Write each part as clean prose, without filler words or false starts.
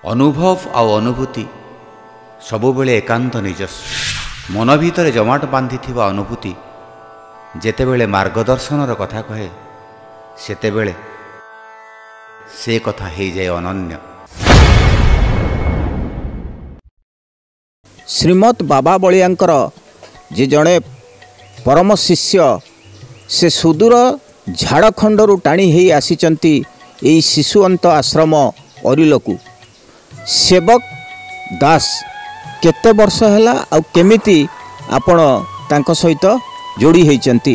अनुभव आउ अनुभूति सबुबेले एकांत निजस्व मन भितर जमाट बांधि अनुभूति जेतेबेले मार्गदर्शनर कथा कहे सेतेबेले से कथा हो जाए अनन्य। श्रीमद बाबा बलियांकर जे जड़े परम शिष्य से सुदूर झाड़खंडरू टाणी ही आसीचंती एई शिशुअंत आश्रम अरिलकू। सेवक दास केते वर्ष हैला आ केमिति आपण तांको सहित जोड़ी होइचंती?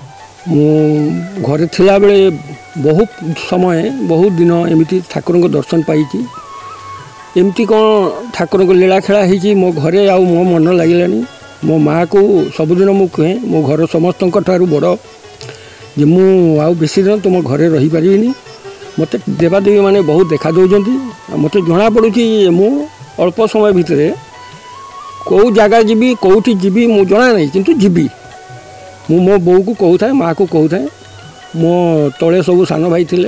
घरे थिला बेले बहुत समय बहुत दिन एमती ठाकुर को दर्शन पाई। एमती कौन ठाकुर को लीला खेला हो मो घरे आ मो मन लगे मो माँ को सबुदिन मु कहे मो घर समस्त बड़ जे मु आउ बेसी दिन तुम घरे रही पारिनी। मत देवादेवी माने बहुत देखा दौरान मत जना पड़ू मु अल्प समय भितर कौ जगह जीवी कौटी जीवी मु जना नहीं किंतु जीवी मु मो बो को कहू था माँ को कहू था मो तले सब सान भाई थे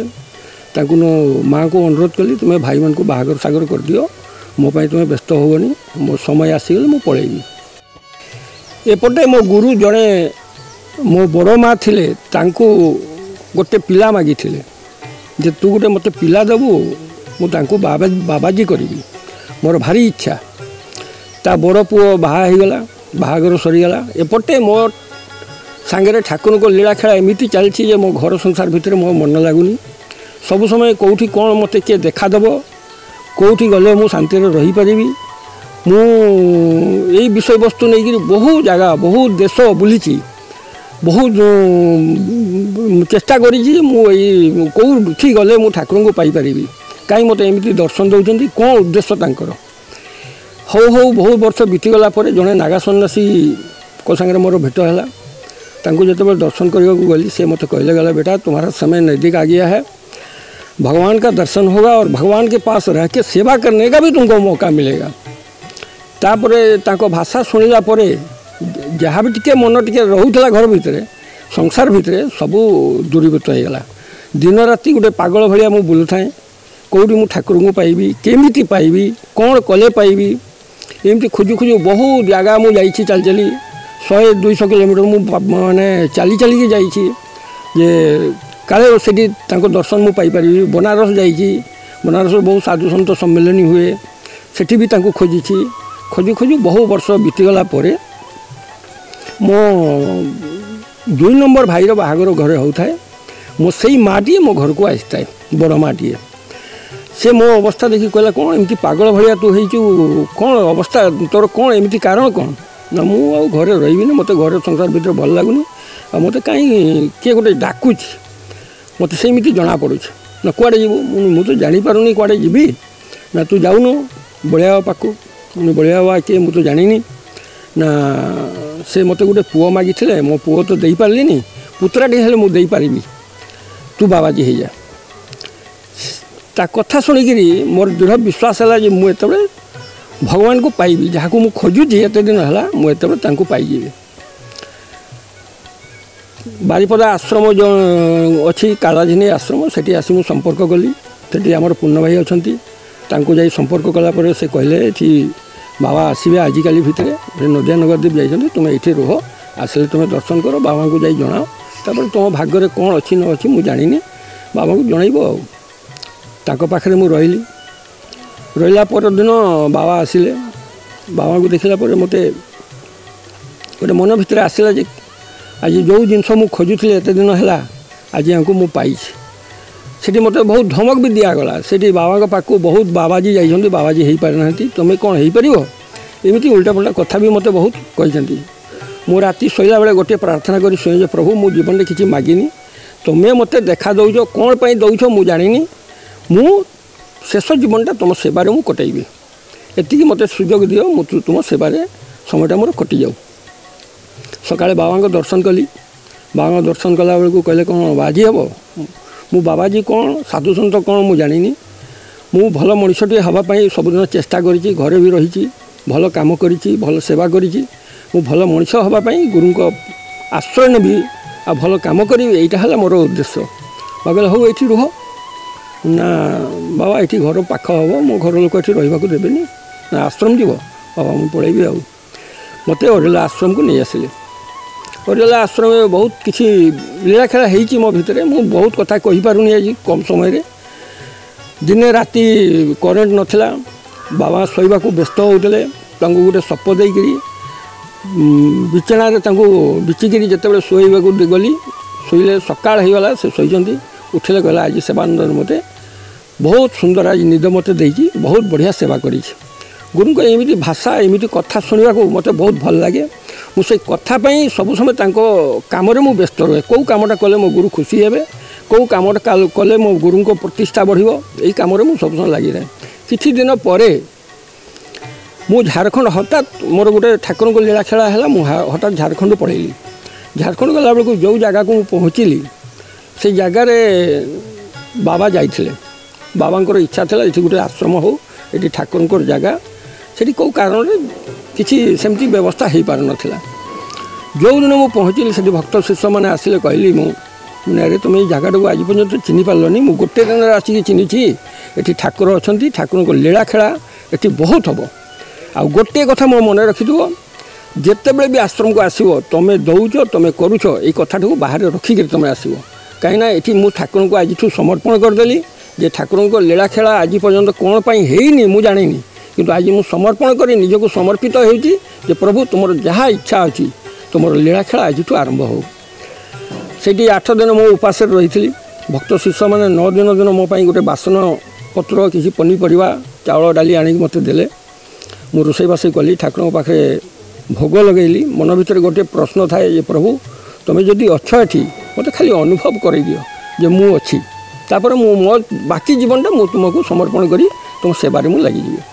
माँ को अनुरोध कली तुम्हें भाई मान को बाहागर सागर कर दियो मो पाई तुम्हें व्यस्त होनी मो समय आसीगले मु पलैबी। एपटे मो गुरु जड़े मो बड़ माँ थिले तांको गोटे पिला मागी थिले जे तू गोटे मत पिला देबू मु तांको बाबाजी करी मोर भारी इच्छा। ता बड़ पुओ बाहा होगला बाहागर सरीगला। एपटे मो सांगे ठाकुर को लीला खेला एमती चलती मो घर संसार भितर मो मन लगुनि सब समय कौटी कौन मत किए देखादेव कौटी गले मु शांति रही पारि मु यही विषय वस्तु नहीं बहुत जगह बहुत देश बुली बहुत चेष्टा करी कौटी गले मु ठाकुर को पाइपारि कहीं मत एमती दर्शन दौरान कौन उद्देश्य तांकर हौ हौ बहुत वर्ष बीतीगला जड़े नागा सन्यासी को सांगे मोर भेट है जो दर्शन करने को गली से मत कहले गला बेटा तुम्हारा समय नज़दीक आ गया है भगवान का दर्शन होगा और भगवान के पास रह के सेवा करने का भी तुमको मौका मिलेगा। तापरे ताको भाषा शुणिला परे जहाँ भी टिके मन टिके रोला घर भितर संसार भितर सबू दूरीभूत होगा। दिन राति गोटे पागल भाया मुझे बुलू थाए कौटी मु ठाकुर को पाइबी केमिति पाइबी कौन कले पाइबी एमती खोजु खोजु बहुत जगह मुझे चल चली 100-200 किलोमीटर मु माने चली चलिकी जाइए जे काले से दर्शन मु पाइपारि। बनारस जाइए बनारस बहुत साधु सन्त सम्मेलन हुए सेठी भी खोजी खोजु खोजु बहुत वर्ष बीतीगला मो 2 नंबर भाईर बाहागर घरे होता है मो से माटी मो घर को आसता है बड़ माटी से मो अवस्था देखी कहला कौन एमती पागल भाया तू हो कौन अवस्था तोर कौन एमती कारण कौन ना मु घरे रही मत घर संसार भर भल लगुनि आ मत कहीं किए गोटे डाकुच मत सेमती जना पड़ू ना कुआड़े जीवु मु तो जापारूनी कुआड़े जीवी ना तू जाऊनु बलिया पाक बलिया बाबा किए मु तो जानी ना से मत गोटे पुओ मागी थे मो पुओ तो दे पार्ली पुत्राटी हेले मु दे पारि तू बाबाजी हो जा ता कथा शुणिकी मोर दृढ़ विश्वास है मुझे भगवान को पाइबी जहाँ को मु खोजुची एत दिन है मुझे पाइबी। बारीपदा आश्रम जो अच्छी कालाझिनी आश्रम से आसी मु संपर्क कली से आमर पूर्ण भाई अच्छा जाई संपर्क कलापर से कहले ये बाबा आसबे आजिकल भितर नदिया नगरदीप जाइए तुम्हें ये रुह आसले तुम्हें दर्शन कर बाबा को जाई जनाओ तापर तुम भाग्य कौन अच्छी न अच्छी मुझे जानी बाबा को जनइब पाखे मु रही रहा पर दिन बाबा आसिले बाबा को देखला मत गोटे मन भितर आसला आज जो जिनस मु खोजुली एत दिन है आज यहाँ मु पाई से मत बहुत धमक भी दिगला से बाबा पाक बहुत बाबाजी जाइए बाबाजी हो पारि ना तुम्हें कौन हो पार एमती उल्टा पुल्टा कथा भी मत बहुत कहते मु राति शोला बेले गोटे प्रार्थना कर शुए प्रभु मु जीवन में किसी मागिनी तुम्हें मत देखा दौच कौन पर दौच मु जानी मु शेष जीवनटा तुम सेवार मु कटेबी एति मत सुजोग दियो मु तुम सेवार समयटा मोर कटि जाऊ। सकाଳେ बाबा दर्शन कली बाबा दर्शन कला बेलू कहले कौन बाजी हे मु बाबाजी कौन साधु सन्त कौन मु जानी मु भल मनुष्यटे हाँपाई सबुदिन चेष्टा करी घरे भी रही भल कम करी भल सेवा करी मु भल मनुष्य हाँपाई गुरु को आश्रय नेबी आ भल कम करी यहीटा है मोर उद्देश्य। कहले हूँ ये रुह ना बाबा ये घर पाख हम मो घर लोक ये रहा देवेनि ना आश्रम जीव बाबा मुझे पलैबी आ मत ओरेला आश्रम को नहीं आसिले ओरेला आश्रम में बहुत किसी लीला खेला हो मो भितर मु बहुत कथा कही पारुनी आज कम समय दिने राति करेन्ट नथिला बाबा शोवा को व्यस्त होते गोटे सप देकरी बिछाण बिचिकी जिते शोवा गली शोले सकाल होगला से शोचती उठिले कहला आज सेवानंद मते बहुत सुंदर आज निद मत देकी बहुत बढ़िया सेवा करी गुरु को एमती भाषा एमती कथा शुणा को मत बहुत भल लगे मुझे कथापाई सब समय कम व्यस्त रहे कौ कमटा कले मो गुरु खुशी हे कौ कमटा कले मो गुरु को प्रतिष्ठा बढ़ यही कम सब समय लगी रहे किछि दिन पर मु झारखंड हठात मोर गोटे ठाकुर को लीला खेला है हठात झारखंड पढ़ेली झारखंड गला बेलू जो जगह को पहुँचली से जगार बाबा जाइए बाबा इच्छा था ये गोटे आश्रम हो ये ठाकुर जगह से कौ कारण किसी सेमती व्यवस्था हो पार नाला जो दिन मुझे पहुँचली से भक्त शिष्य मैंने आसिले कहली मुझे अरे तुम ये जगह को आज पर्यटन चिन्ह पार्लनि मु गोटे दिन आसिक चिन्ही ये ठाकुर अच्छा ठाकुर को लीला खेला ये बहुत हम आ गोटे कथा मो मन रखी जिते बड़े भी आश्रम को आसो तुम दौच तुम करुच ये कथा बाहर रखिक तुम आसो कहीं ये मुझे ठाकुर को आज समर्पण करदेली जे ठाकुर को लीला खेला आज पर्यटन कौन पाई है मुझे जानी किंतु आज मुझे समर्पण कर निजक समर्पित हो प्रभु तुम जहाँ इच्छा अच्छी तुम लीला खेला आज आरंभ हो से 8 दिन मो उपास रही भक्त शिष्य मैंने 9 दिन मो गोटे बासन पत्र किसी पनीपरिया चाउल डाली आणिक मत देले मु रोसईबास कली ठाकुर पाखे भोग लगेली मन भर गोटे प्रश्न थाए ये प्रभु तुम्हें जदि अच्छा ये मत खाली अनुभव कर दियो जे मु अच्छी तापर मु मो बाकी जीवनटा मु तुमको समर्पण करी तुम सेवारे मु लगी जी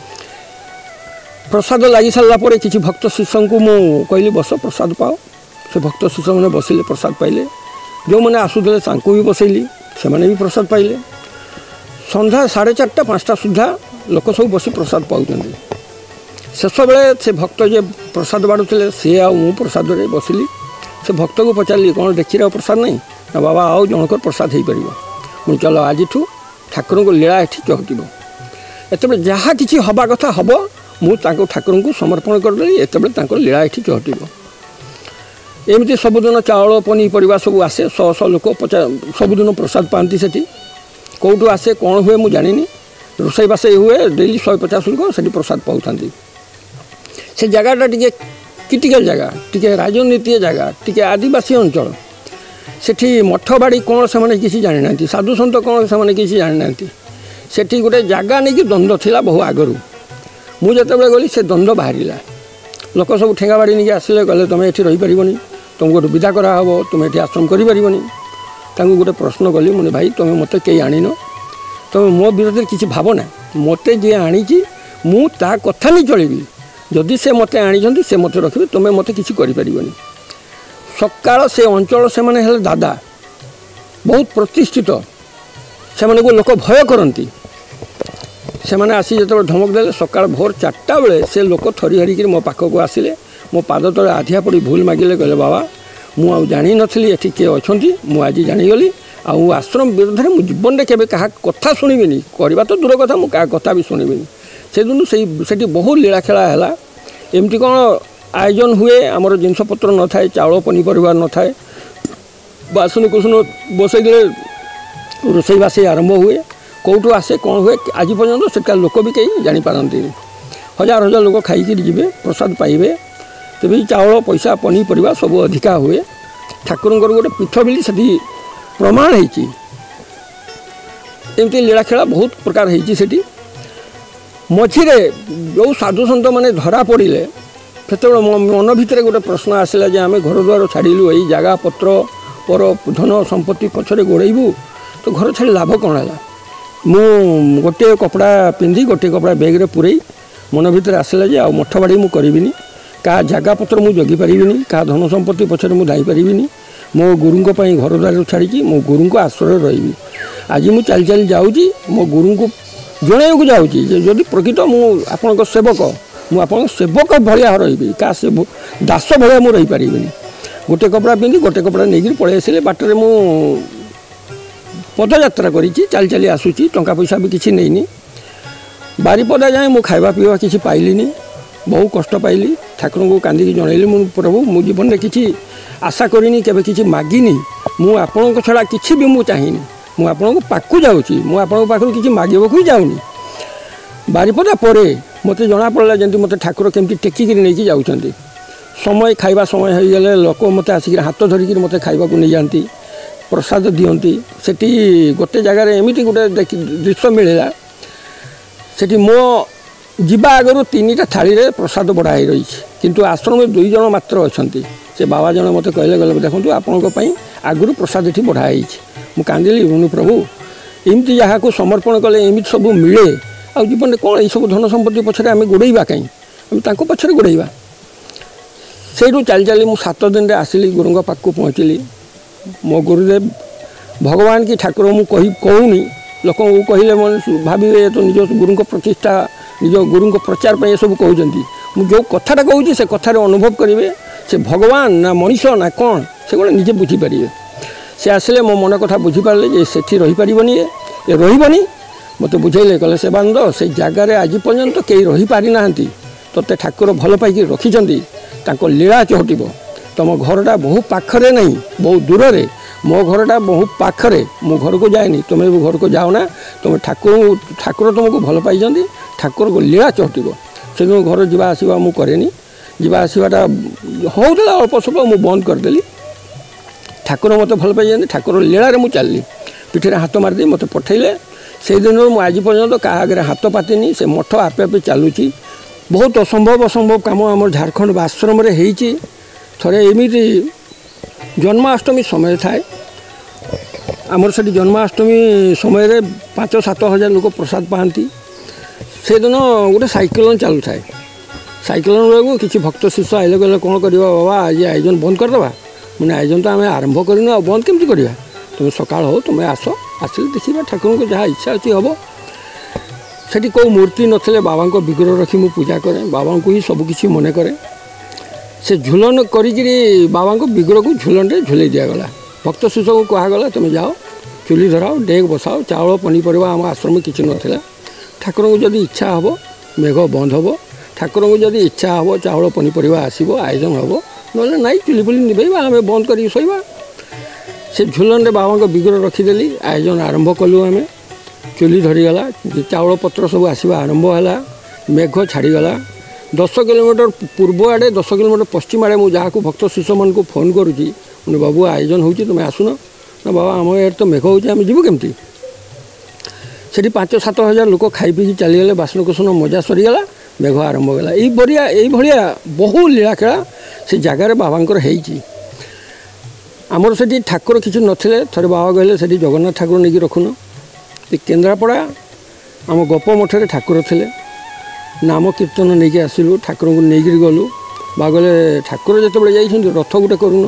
प्रसाद लगी सारापर किसी भक्त शिष्य को मु कहली बस प्रसाद पाओ से भक्त शिष्य मैंने बसिले प्रसाद पाइले जो मैंने आसुले भी बसैली से भी प्रसाद पाइले संध्या 4:30 5टा सुधा लोक सब बस प्रसाद पाँच शेष बेले से भक्त जे प्रसाद बाड़ुले सी आउ प्रसाद बसिली से भक्त को पचारि कौन देखी रहा प्रसाद नहीं ना बाबा आउ जनकर प्रसाद हो पार मुझे चलो आज ठाकुर को लीला ये चहटिब एत जहाँ कि हवा कथा हम मुझे ठाकुर को समर्पण करदेली एत लीला ये चहटिब एमती सबुदिन चाउल पनीपरिया सब आसे 100 लोक सबुदिन प्रसाद पाती से कौटू आसे कौन हुए मुझे जानी रोसईबास हुए डेली 150 लोक से प्रसाद पाँच से जगहटा टी क्रिटिकल जगह टी राजनीति जगह टी आदिवासी अंचल सेठी मठबाड़ी कौन से किसी जानी ना साधु सन्त कौन से किसी जानी ना सेठी गोटे जगह नहीं कि द्वंद्व थिला बहु आगु मुझे गली से द्वंद्व बाहर लोक सब ठेंगा बाड़ी नहीं आसिले गले तुम ये रहीपर तुमको गोटे विदा कराब तुम ये आश्रम कर गोटे प्रश्न कली मुझे भाई तुम मत कई आनीन तुम मो विरोध किसी भावना मत जी आनी मुझा कथा नहीं चलि जदि से मत आनी से मत रखिए तुम मत किसी करें सकाल से अंचल से माने हेले दादा बहुत प्रतिष्ठित से माने को लोक भय करती से माने आसी जो धमक देले सकाल भोर 4टा बेले से लोक थरी हरिक मो पाख को आसिले मो पाद तले आधिया पड़ी भूल मागिले कहले बाबा मु आ जानी नथली एठी के अछंती मु आज जानीगली आउ आश्रम विरोध में मु जीवन में केबे कहा कथा शुणिबिनी करवा तो दूर कथा मु कथा भी शुणिबिनी से दिन से बहुत लीला खेला है एमती कौन आयोजन हुए आमर जिनपतर न थाए चाउल पनीपरिया न थाए बासन कुसन बसई दे रोसईबास आरंभ हुए कौटू आसे कौन हुए आज पर्यटन से लोक भी कहीं जापारती 1000 लोक खाई जी प्रसाद पाइबे तेज चाउल पैसा पनीपरिया सब अधिका हुए ठाकुर गोटे पीठ बिली से प्रमाण होती लीला खेला बहुत प्रकार होती मझिरे जो साधु सन्त मैंने धरा पड़े से मन भितर गोटे प्रश्न आसला जे आम घर द्वार छाड़ू यही जगह पत्र पर धन संपत्ति पछरे गोड़ेबू तो घर छाड़ी लाभ कौन है मु गोटे कपड़ा पिंधि गोटे कपड़ा बैग रे पुरई मन भितर आसला जे आ मठ बाड़ी मु करिबिनी का जगह पत्र मु जगी पारिबिनी का धन संपत्ति पछरे मु दाई पारिबिनी मो गुरु घर द्वार छाड़ी मो गुरु को आश्रय रही आज मु चल चल जाऊँगी मो गुरु को जनइक जाऊँगी जदि प्रकृत मुझे सेवक मुझे सेवक भाया रही क्या से दास भाया मुझे रहीपारि गोटे कपड़ा पिंधि गोटे कपड़ा नहीं पलि आसिले बाटर मु पदयात्रा करिछि चाली चाली आसुछि टंका पैसा भी किछि नैनी बारीपदा जाए मु खाइबा पीवा किछि पाइलिनी बहु कष्ट पाइली ठाकुर को कांदी जनइली मु प्रभु मु जीवन में किछि आशा करिनी केबे किछि मागिनी मु आपन छड़ा किछि भी मु चाहिनी मु आपन पाखु जाउछि मु आपन पाखु किछि मागिबो जाउनी बारीपदा परे मते जना पड़ला जंती मते ठाकुर केमती टेकी नहीं जाउछंती समय खाइबा समय हो गले लोक मते आसिक हाथ धरिकी मते खाइबा को नहीं जाती प्रसाद दियंती सेठी गोटे जगार एमिति गोटे दृश्य मिलला सेठी मो जीवा आगु 3टा थाली रे प्रसाद बढ़ाई रही किंतु आश्रम में 2 जन मात्र अच्छी से बाबा जन मते कहले गले देखंतु आपनको पई आगु प्रसाद एठी बढ़ाई मु कांदिली ऋणु प्रभु एमती जहाँ को समर्पण कले एमती सब मिले आ जीवन में कौन सब धन संपत्ति पछरे आम गोड़ेबा कहीं आम पछरे गोड़ेबा से चली चली मु 7 दिन आसिली गुरुंग पाखक पहुँचली मो गुरुदेव भगवान की ठाकुर मु कहूनी लोक कहले भावे तो निज गुरु प्रतिष्ठा निज गुरु प्रचार पर सब कहते मुझे जो कथाटा कहूँ से कथार अनुभव करेंगे से भगवान ना मनीष ना कौन से गोटे निजे बुझीपारे से आसिले मो मन कथा बुझीपारे जे सेठी रहीपारनी ये रही मत बुझेले कहले सेवानंद से जगार आज पर्यंत कई रही पारि ना तोते ठाकुर भल पाई रखिंट लीला चहटिब तुम घरटा बहु पाखरे नहीं बहु दूर रे मो घरटा बहु पाखरे मो घर को जाएनी तुम्हें भी घर को जाओ ना तुम ठाकुर तुमको भल पाई ठाकुर को लीला चहटिब से घर जावा आसवा मु करेनी जावा आसवाटा होता अल्प स्वल्प मु बंद करदेली ठाकुर मत भल पाई ठाकुर लीला रे मु चलली पिठे हाथ मारिदे मत पठेले से दिन मु आज पर्यंत क्या आगे हाथ पातिनी से मठ आपे आपे चलुची बहुत असंभव असंभव काम आम झारखंड आश्रम होती थरे एमती जन्माष्टमी समय थाए आमर से जन्माष्टमी समय 5-7 हजार लोक प्रसाद पाती से दिन गोटे साइक्लोन चलू थाए साइक्लोन बेलू किसी भक्त शिष्य आइले कहले कौन करवा बाबा आज आयोजन बंद करदे मैंने आयोजन तो आम आरंभ करना बंद केमती करवा तुम सकाल हो तुम आस आसिले देखा ठाकुर को जहाँ इच्छा अच्छी हम सेठी कौ मूर्ति नथिले बाबा को विग्रह रखी मु पूजा करे बाबा को ही सबकिछि मन करे से झुलन करी बाबा को विग्रह को झुलन रे झुले दिगला भक्त शिष्य को कहगला तुम जाओ चुली धराओ डेग बसाओ चाउल पनीपरिया आम आश्रम में किसी नाला ठाकुर को जदि इच्छा हम मेघ बंद हम ठाकुर को जदि इच्छा हम चाउल पनीपरिया आसो आयोजन हम ना नाई चुली पुली निभेबा आम बंद कर शोबा से झुलन रे बाबा को विग्रह रखीदेली आयोजन आरंभ कलु आम चुली धरीगला चाउल पत्र सब आसवा आरंभ है मेघ छाड़ीगला 10 किलोमीटर पूर्व आड़े 10 किलोमीटर पश्चिम आड़े मुझे जहाँ को भक्त शिष्य मान को फोन करुँची मुझे बाबू आयोजन हो तुम आसुन ना बाबा आम यार तो मेघ हो जीव केमती से 5-7 हजार लोक खाई पी चलीगले बासन कुसन मजा सरीगला मेघ आरंभ होगा ये बहु लीला खेला से जगार बाबांकर होती आमर से ठाकुर किसी नथिले थरे बाबा कहले से जगन्नाथ ठाकुर नहीं रखुन केन्द्रापड़ा आम गप मठे ठाकुर थे नाम कीर्तन नहीं आसलु ठाकुर को लेकिन गलु बाबा कहले ठाकुर जिते जाइए रथ गोटे करूँ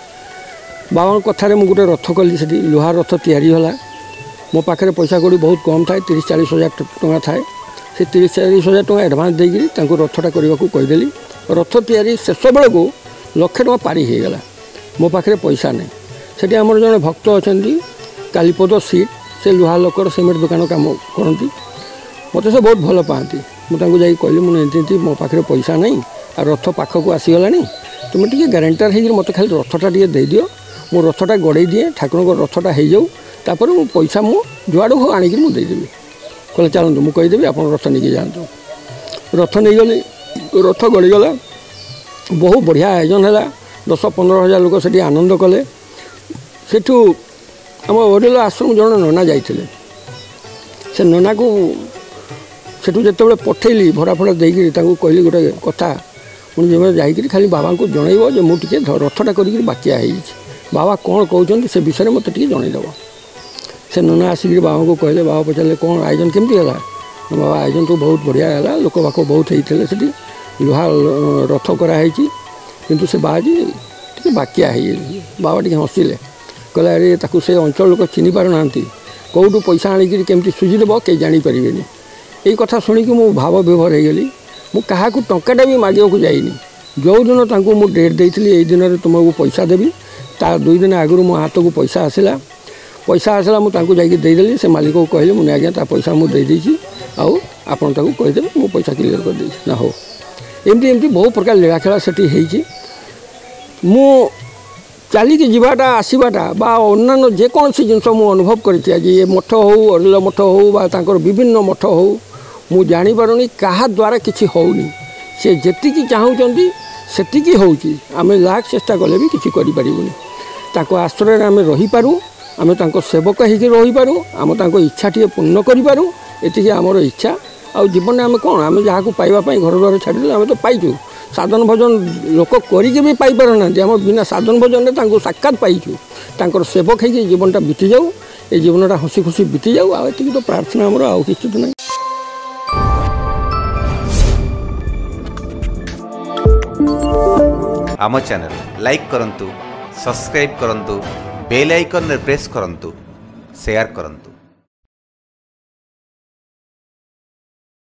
बाबा कथार मुझे गोटे रथ कली से लुहा रथ या मो पाखे पैसा कौड़ी बहुत कम थाए 30-40 हजार टଙ୍କା थाए से 30-40 हजार टଙ୍କା एडभांस देकर रथटा करने को कहीदेली रथ या शेष बेलू 1 लाख टଙ୍କା पारी हो गला मो पाखे पैसा नहीं से आमर जड़े भक्त अच्छा कालीपद सीट से लुहा लोकर सीमेंट दुकान काम करती मत से बहुत भल पाती मुझे जाकि कहली मुझे मो पाखे पैसा नहीं आ रथ पाखक आसीगला तुम टे ग्यारेंटर हो मत खाली रथटा टे दे दियो मो रथटा गड़े दिए ठाकुर को रथटा हो जाऊ तापर मो पैसा मु जुआड़ हो आणिक मुदेदेवी कहले चलतु मुझे कहीदेवी आप रथ नहीं जातु रथ नहीं गली रथ गड़ीगला बहु बढ़िया आयोजन है 10-15 हजार लोक से आनंद कले सेठू आम ओडिल आश्रम जन नना जाइए से नना को सेठू जो पठेली भरा फड़ा देकर कहली गोटे कथा मुझे जाकि खाली बाबा को जनइब जो मुझे रथटा कर बाकिया बाबा कौन कहते से विषय मत जनईदेव से नना आसिक बाबा को कहले बाबा पचारे कौन आयोजन केमती है बाबा आयोजन तो बहुत बढ़िया है लोक बाक बहुत होते से लुहा रथ कराई किंतु से बाजी टे बाकिया बाबा टे हसिले कहले अरे ताकू से अंचल लोक चिन्ह पार ना कौटू पैसा आणिक केमती सुझीदेव कई जापर यही कथा शुणिक मु भाव विभोर हो गली मु क्या टंकाटा भी मागे को जाइनी जो दिन मुझे डेट देती यही दिन में तुमको पैसा देवी ता 2 दिन आगु मो हाथ को पैसा आसला पैसा आसला मुझे जाकि देदेली से मालिक को कहली मुझे आज्ञा ता पैसा मुझे देदेছি आउ आपन ताको कहीदेवे मो पैसा क्लियर कर देছি ना हो एमती एमती बहुत प्रकार लीला खेला सेठी हेची मु चलिकी जीवाटा आसवाटा बा अन्य जेकोसी जिनस मु अनुभव करी आज ये मठ हो अरिल मठ हो बा तांकर विभिन्न मठ हो मु जानी पारुनी कहा द्वारा किसी होनी से जेतिकी चाहूँगी सेतिकी होची आमे लाख चेष्टा कले भी किसी करि परिबुनी ताको आश्रय आमे रही पारू आमे तांको सेवक होइके रही पारू आम तांको इच्छा टिए पूर्ण करि पारू एतिके आमर इच्छा आ जीवन आमे कोन आमे जहाँ को पाइबा पई घर द्वार छाडिले आमे तो पाइछु साधन भोजन लोक करिके भी पाई पार ना आम बिना साधन भोजन तांको साक्षात पाइछु तांकर सेवक होइके जीवनटा बीती जाऊ ए जीवनटा हसी खुशी बीती जाऊ आ एतिके तो प्रार्थना हमर आ किछु तो नहीं। आम चैनल लाइक करंतु, सब्सक्राइब करंतु, बेल आइकन रे प्रेस करंतु, शेयर करंतु।